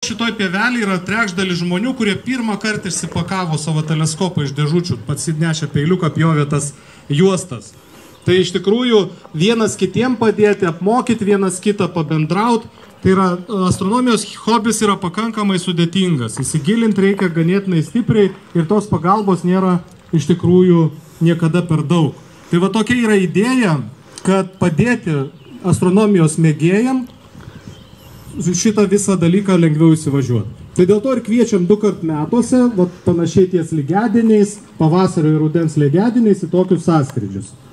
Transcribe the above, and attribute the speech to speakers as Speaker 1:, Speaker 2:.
Speaker 1: šitoj pievelį yra trečdalis žmonių, kurie pirmą kartą išsipakavo savo teleskopą iš dėžučių, pats nešė peiliuką, pjovė tas juostas. Tai iš tikrųjų vienas kitiem padėti, apmokyti vienas kitą, pabendrauti. Tai yra, astronomijos hobis yra pakankamai sudėtingas. Įsigilinti reikia ganėtinai stipriai ir tos pagalbos nėra iš tikrųjų niekada per daug. Tai va tokia yra idėja, kad padėti astronomijos mėgėjam šitą visą dalyką lengviau įsivažiuoti. Tai dėl to ir kviečiam 2 kart metuose, va, panašiai ties lygiadieniais, pavasario ir rudens lygiadieniais į tokius sąskrydžius.